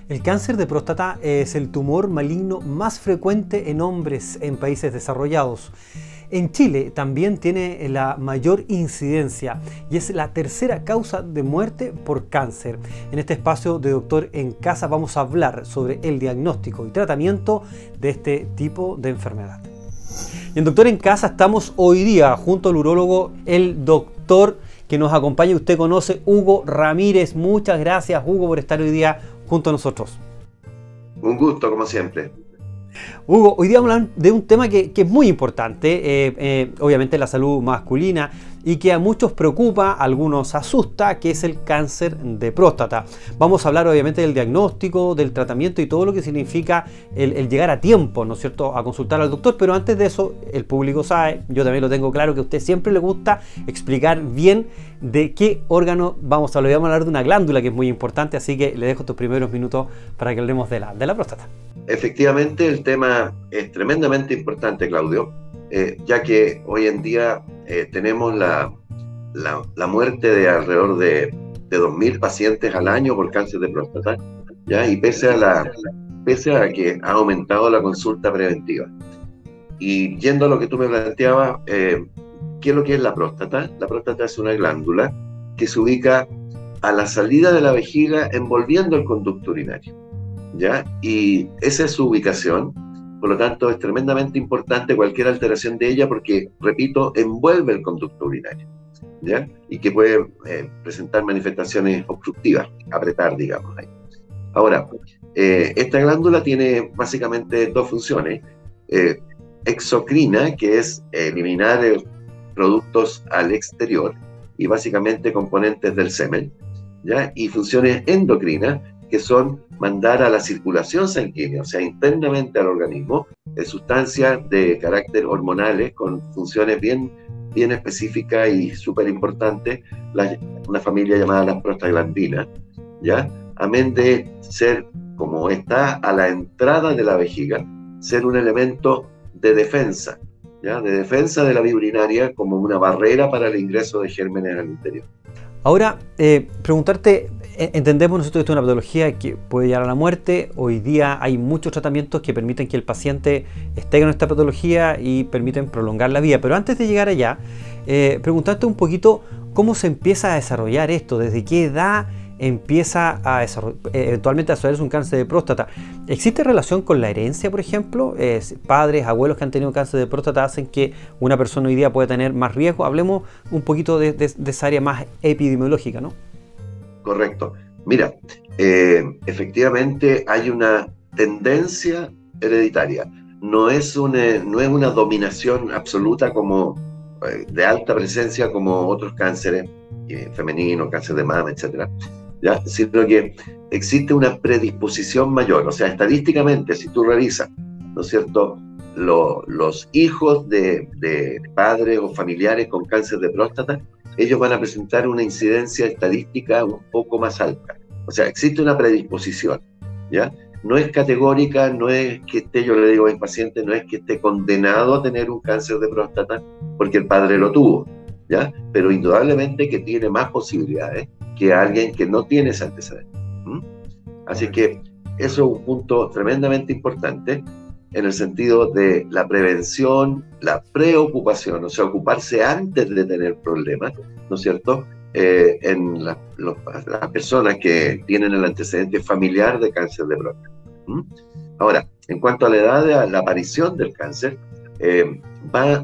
El cáncer de próstata es el tumor maligno más frecuente en hombres en países desarrollados. En Chile también tiene la mayor incidencia y es la tercera causa de muerte por cáncer. En este espacio de Doctor en Casa vamos a hablar sobre el diagnóstico y tratamiento de este tipo de enfermedad. Y en Doctor en Casa estamos hoy día junto al urólogo, el doctor que nos acompaña, usted conoce, Hugo Ramírez. Muchas gracias, Hugo, por estar hoy día junto a nosotros. Un gusto, como siempre. Hugo, hoy día vamos a hablar de un tema que es muy importante, obviamente la salud masculina, y que a muchos preocupa, a algunos asusta, que es el cáncer de próstata. Vamos a hablar obviamente del diagnóstico, del tratamiento y todo lo que significa el llegar a tiempo, ¿no es cierto?, a consultar al doctor. Pero antes de eso, el público sabe, yo también lo tengo claro, que a usted siempre le gusta explicar bien de qué órgano vamos a hablar. Vamos a hablar de una glándula que es muy importante, así que le dejo estos primeros minutos para que hablemos de la próstata. Efectivamente, el tema es tremendamente importante, Claudio, ya que hoy en día tenemos la muerte de alrededor de 2.000 pacientes al año por cáncer de próstata, ¿ya? Y pese a que ha aumentado la consulta preventiva. Y yendo a lo que tú me planteabas, ¿qué es lo que es la próstata? La próstata es una glándula que se ubica a la salida de la vejiga envolviendo el conducto urinario, ¿ya? Y esa es su ubicación. Por lo tanto, es tremendamente importante cualquier alteración de ella porque, repito, envuelve el conducto urinario, ¿ya? Y que puede presentar manifestaciones obstructivas, apretar, digamos, ahí. Ahora, esta glándula tiene básicamente dos funciones. Exocrina, que es eliminar productos al exterior y básicamente componentes del semen, ¿ya? Y funciones endocrinas, que son mandar a la circulación sanguínea, o sea, internamente al organismo, sustancias de carácter hormonales con funciones bien específicas y súper importantes, una familia llamada las prostaglandinas, ¿ya? Amén de ser, como está a la entrada de la vejiga, ser un elemento de defensa, ¿ya? De defensa de la vía urinaria como una barrera para el ingreso de gérmenes al interior. Ahora, preguntarte, entendemos nosotros que esto es una patología que puede llegar a la muerte. Hoy día hay muchos tratamientos que permiten que el paciente esté con esta patología y permiten prolongar la vida. Pero antes de llegar allá, preguntarte un poquito cómo se empieza a desarrollar esto, desde qué edad empieza a eventualmente a desarrollarse un cáncer de próstata. ¿Existe relación con la herencia, por ejemplo? Padres, abuelos que han tenido cáncer de próstata hacen que una persona hoy día pueda tener más riesgo. Hablemos un poquito de esa área más epidemiológica, ¿no? Correcto. Mira, efectivamente hay una tendencia hereditaria. No es una dominación absoluta como de alta presencia como otros cánceres femeninos, cáncer de mama, etcétera, ¿ya? Sino que existe una predisposición mayor. O sea, estadísticamente, si tú revisas, ¿no es cierto?, los hijos de padres o familiares con cáncer de próstata, ellos van a presentar una incidencia estadística un poco más alta. O sea, existe una predisposición, ¿ya? No es categórica, no es que esté, yo le digo a mis pacientes, no es que esté condenado a tener un cáncer de próstata porque el padre lo tuvo, ¿ya? Pero indudablemente que tiene más posibilidades que alguien que no tiene ese antecedente. Así que eso es un punto tremendamente importante en el sentido de la prevención, la preocupación, o sea, ocuparse antes de tener problemas, ¿no es cierto?, en las personas que tienen el antecedente familiar de cáncer de próstata. Ahora, en cuanto a la edad de la aparición del cáncer, va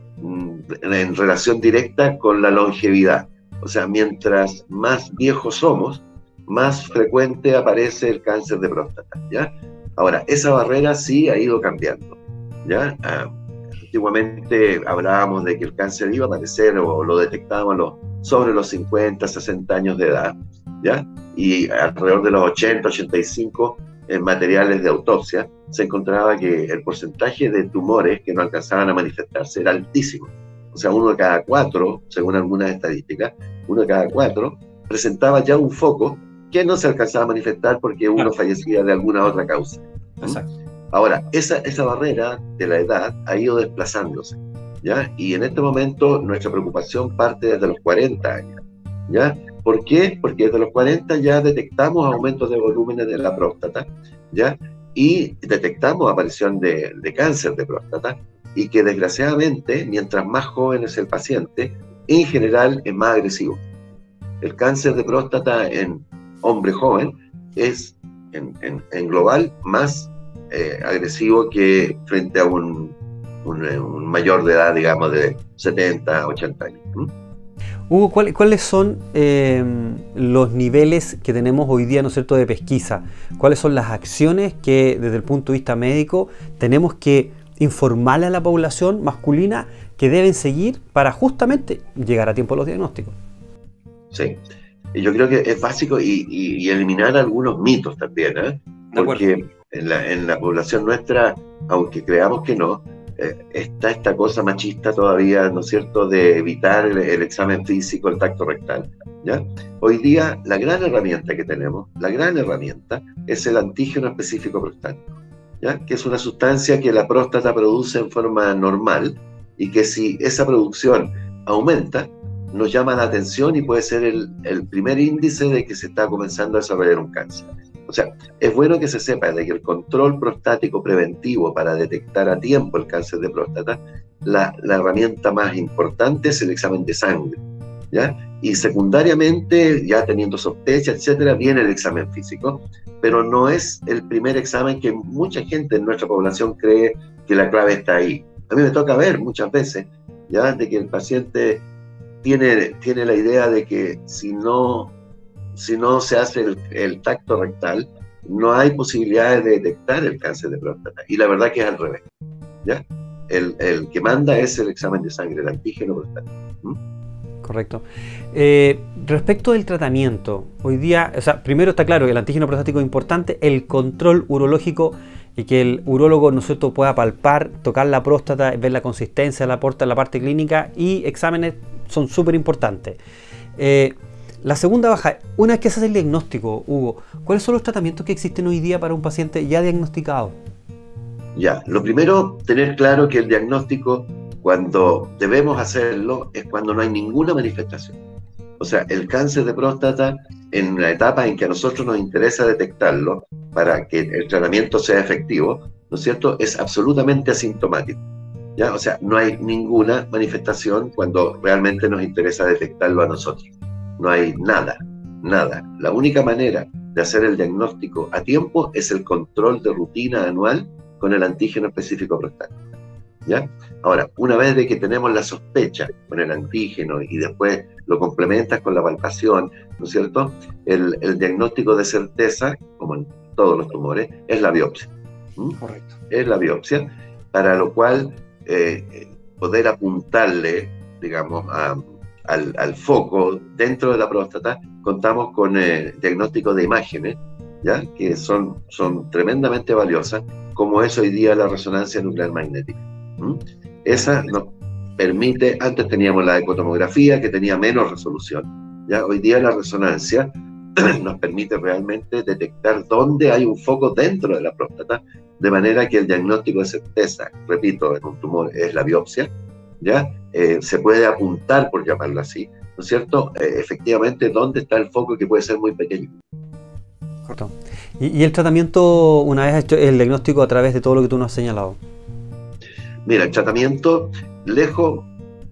en relación directa con la longevidad. O sea, mientras más viejos somos, más frecuente aparece el cáncer de próstata, ¿ya? Ahora, esa barrera sí ha ido cambiando, ¿ya? Antiguamente hablábamos de que el cáncer iba a aparecer o lo detectábamos sobre los 50, 60 años de edad, ¿ya? Y alrededor de los 80, 85, en materiales de autopsia, se encontraba que el porcentaje de tumores que no alcanzaban a manifestarse era altísimo. O sea, 1 de cada 4, según algunas estadísticas, 1 de cada 4 presentaba ya un foco que no se alcanzaba a manifestar porque uno fallecía de alguna otra causa. Exacto. Ahora, esa barrera de la edad ha ido desplazándose, ¿ya? Y en este momento nuestra preocupación parte desde los 40 años, ¿ya? ¿Por qué? Porque desde los 40 ya detectamos aumentos de volúmenes de la próstata, ¿ya? Y detectamos aparición de cáncer de próstata, y que desgraciadamente, mientras más joven es el paciente, en general es más agresivo. El cáncer de próstata en hombre joven es, en global, más agresivo que frente a un mayor de edad, digamos, de 70, 80 años. Hugo, ¿cuáles son los niveles que tenemos hoy día, ¿no es cierto?, de pesquisa? ¿Cuáles son las acciones que desde el punto de vista médico tenemos que informarle a la población masculina que deben seguir para justamente llegar a tiempo a los diagnósticos? Sí, y yo creo que es básico y eliminar algunos mitos también, ¿eh? Porque en la población nuestra, aunque creamos que no, está esta cosa machista todavía, ¿no es cierto?, de evitar el examen físico, el tacto rectal, ¿ya? Hoy día la gran herramienta que tenemos, la gran herramienta, es el antígeno específico prostático, ¿ya? Que es una sustancia que la próstata produce en forma normal, y que si esa producción aumenta, nos llama la atención y puede ser el primer índice de que se está comenzando a desarrollar un cáncer. O sea, es bueno que se sepa de que el control prostático preventivo para detectar a tiempo el cáncer de próstata, la herramienta más importante es el examen de sangre, ¿ya? Y secundariamente, ya teniendo sospecha, etcétera, viene el examen físico, pero no es el primer examen que mucha gente en nuestra población cree que la clave está ahí. A mí me toca ver muchas veces, ¿ya?, de que el paciente tiene la idea de que si no se hace el tacto rectal, no hay posibilidades de detectar el cáncer de próstata. Y la verdad que es al revés, ¿ya? El que manda es el examen de sangre, el antígeno prostático. Correcto. Respecto del tratamiento, hoy día, o sea, primero está claro que el antígeno prostático es importante, el control urológico, y que el urólogo, ¿no es cierto?, pueda palpar, tocar la próstata, ver la consistencia de la próstata, la parte clínica, y exámenes son súper importantes. La segunda baja, una vez que se hace el diagnóstico, Hugo, ¿cuáles son los tratamientos que existen hoy día para un paciente ya diagnosticado? Ya, lo primero, tener claro que el diagnóstico, cuando debemos hacerlo, es cuando no hay ninguna manifestación. O sea, el cáncer de próstata, en la etapa en que a nosotros nos interesa detectarlo para que el tratamiento sea efectivo, ¿no es cierto?, es absolutamente asintomático, ¿ya? O sea, no hay ninguna manifestación cuando realmente nos interesa detectarlo a nosotros. No hay nada, nada. La única manera de hacer el diagnóstico a tiempo es el control de rutina anual con el antígeno específico prostático, ¿ya? Ahora, una vez de que tenemos la sospecha con el antígeno y después lo complementas con la palpación, ¿no es cierto?, el diagnóstico de certeza, como en todos los tumores, es la biopsia. Correcto. Es la biopsia, para lo cual poder apuntarle, digamos, al foco dentro de la próstata, contamos con diagnóstico de imágenes, ¿ya?, que son tremendamente valiosas, como es hoy día la resonancia nuclear magnética. Esa nos permite, antes teníamos la ecotomografía, que tenía menos resolución, ¿ya? Hoy día la resonancia nos permite realmente detectar dónde hay un foco dentro de la próstata, de manera que el diagnóstico de certeza, repito, en un tumor es la biopsia, ¿ya? Se puede apuntar, por llamarlo así, ¿no es cierto?, efectivamente dónde está el foco, que puede ser muy pequeño. Correcto. ¿Y el tratamiento, una vez hecho el diagnóstico, a través de todo lo que tú nos has señalado? Mira, el tratamiento, lejos,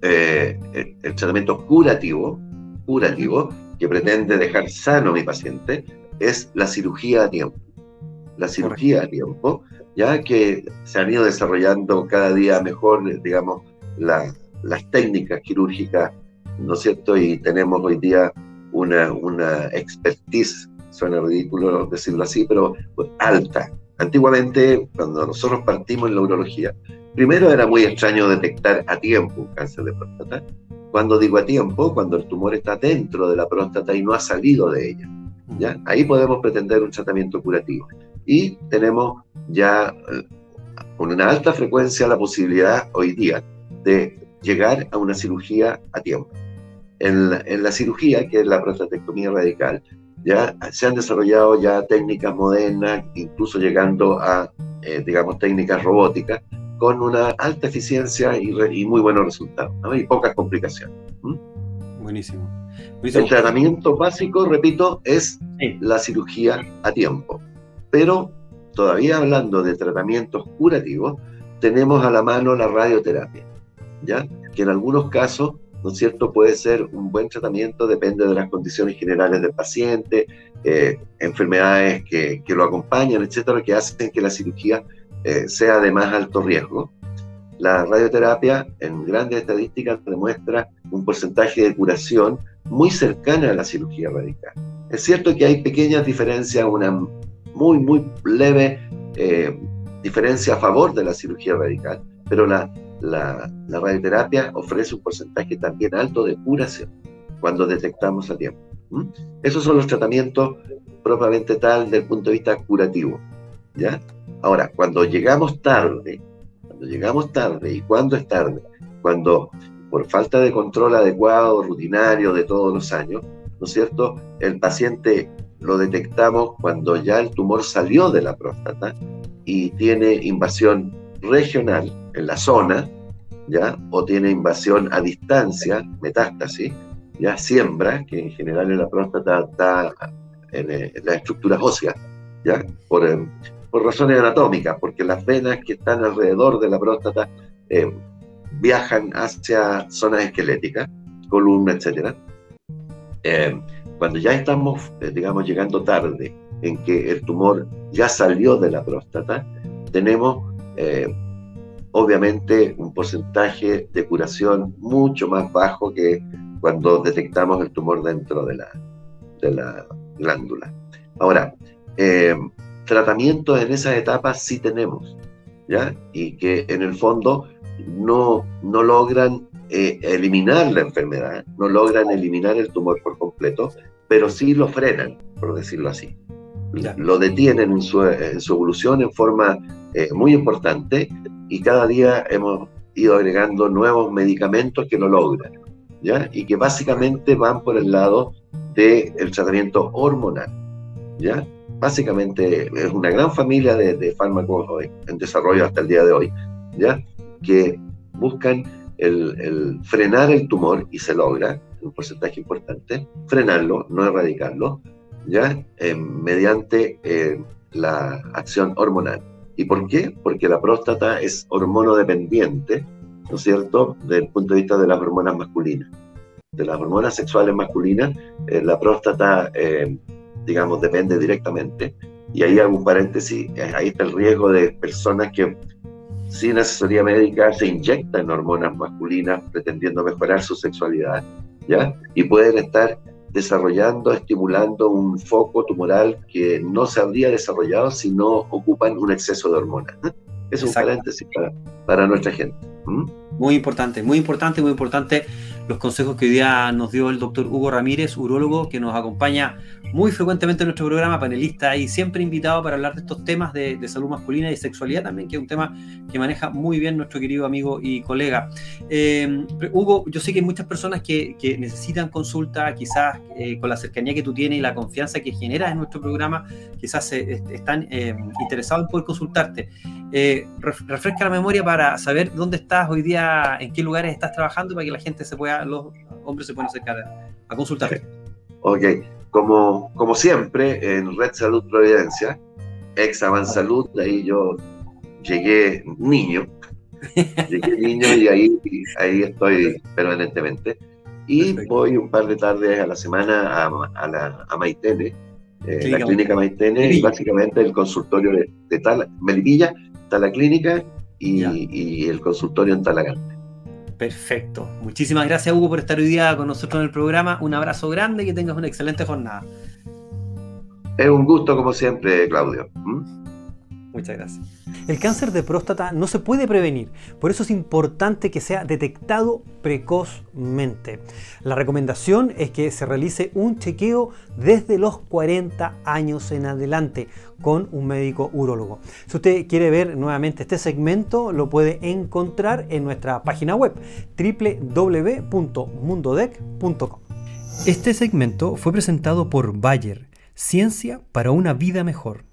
el tratamiento curativo, que pretende dejar sano a mi paciente, es la cirugía a tiempo. La cirugía a tiempo, ya que se han ido desarrollando cada día mejor, digamos, las técnicas quirúrgicas, ¿no es cierto? Y tenemos hoy día una expertise, suena ridículo decirlo así, pero pues, alta. Antiguamente, cuando nosotros partimos en la urología, primero era muy extraño detectar a tiempo un cáncer de próstata. Cuando digo a tiempo, cuando el tumor está dentro de la próstata y no ha salido de ella, ¿ya? Ahí podemos pretender un tratamiento curativo. Y tenemos ya con una alta frecuencia la posibilidad hoy día de llegar a una cirugía a tiempo. En la cirugía, que es la prostatectomía radical, ya se han desarrollado ya técnicas modernas, incluso llegando a, digamos, técnicas robóticas, con una alta eficiencia y muy buenos resultados, ¿no? Y pocas complicaciones. Buenísimo. El tratamiento básico, repito, es la cirugía a tiempo. Pero todavía hablando de tratamientos curativos, tenemos a la mano la radioterapia, ¿ya? Que en algunos casos, ¿no es cierto?, puede ser un buen tratamiento, depende de las condiciones generales del paciente, enfermedades que lo acompañan, etcétera, que hacen que la cirugía sea de más alto riesgo. La radioterapia, en grandes estadísticas, demuestra un porcentaje de curación muy cercana a la cirugía radical. Es cierto que hay pequeñas diferencias, una muy leve diferencia a favor de la cirugía radical, pero la radioterapia ofrece un porcentaje también alto de curación cuando detectamos a tiempo. Esos son los tratamientos propiamente tal desde el punto de vista curativo, ¿ya? Ahora, cuando llegamos tarde, ¿y cuándo es tarde? Cuando por falta de control adecuado, rutinario de todos los años, ¿no es cierto?, el paciente lo detectamos cuando ya el tumor salió de la próstata y tiene invasión regional en la zona, ¿ya? O tiene invasión a distancia, metástasis, ya siembra, que en general en la próstata está en las estructuras óseas, ¿ya? Por razones anatómicas, porque las venas que están alrededor de la próstata viajan hacia zonas esqueléticas, columna, etc. Cuando ya estamos, digamos, llegando tarde, en que el tumor ya salió de la próstata, tenemos obviamente un porcentaje de curación mucho más bajo que cuando detectamos el tumor dentro de la glándula. Ahora, tratamientos en esas etapas sí tenemos, ¿ya? Y que en el fondo no logran eliminar la enfermedad, no logran eliminar el tumor por completo, pero sí lo frenan, por decirlo así. Ya. Lo detienen en su evolución en forma muy importante, y cada día hemos ido agregando nuevos medicamentos que lo logran, ¿ya? Y que básicamente van por el lado del tratamiento hormonal, ¿ya? Básicamente es una gran familia de fármacos en desarrollo hasta el día de hoy, ¿ya? Que buscan el frenar el tumor, y se logra, un porcentaje importante, frenarlo, no erradicarlo, ¿ya? Mediante la acción hormonal. ¿Y por qué? Porque la próstata es hormonodependiente, ¿no es cierto?, desde el punto de vista de las hormonas masculinas. De las hormonas sexuales masculinas, la próstata, digamos, depende directamente. Y ahí hago un paréntesis, ahí está el riesgo de personas que sin asesoría médica se inyectan hormonas masculinas pretendiendo mejorar su sexualidad, ¿ya? Y pueden estar desarrollando, estimulando un foco tumoral que no se habría desarrollado si no ocupan un exceso de hormonas. Es un paréntesis para nuestra gente. Muy importante los consejos que hoy día nos dio el doctor Hugo Ramírez, urólogo, que nos acompaña muy frecuentemente en nuestro programa, panelista y siempre invitado para hablar de estos temas de salud masculina y sexualidad también, que es un tema que maneja muy bien nuestro querido amigo y colega. Hugo, yo sé que hay muchas personas que necesitan consulta, quizás con la cercanía que tú tienes y la confianza que generas en nuestro programa, quizás están interesados en poder consultarte. Refresca la memoria para saber dónde estás hoy día, en qué lugares estás trabajando, para que la gente los hombres se puedan acercar a consultarte. Ok, como siempre, en Red Salud Providencia, ex Avansalud, de ahí yo llegué niño y ahí estoy permanentemente. Y Perfecto. Voy un par de tardes a la semana a Maitene, la clínica Maitene, y básicamente el consultorio de Melipilla, está la clínica y el consultorio en Talagante. Perfecto. Muchísimas gracias, Hugo, por estar hoy día con nosotros en el programa. Un abrazo grande y que tengas una excelente jornada. Es un gusto, como siempre, Claudio. Muchas gracias. El cáncer de próstata no se puede prevenir, por eso es importante que sea detectado precozmente. La recomendación es que se realice un chequeo desde los 40 años en adelante con un médico urólogo. Si usted quiere ver nuevamente este segmento, lo puede encontrar en nuestra página web www.mundodec.com. Este segmento fue presentado por Bayer, Ciencia para una vida mejor.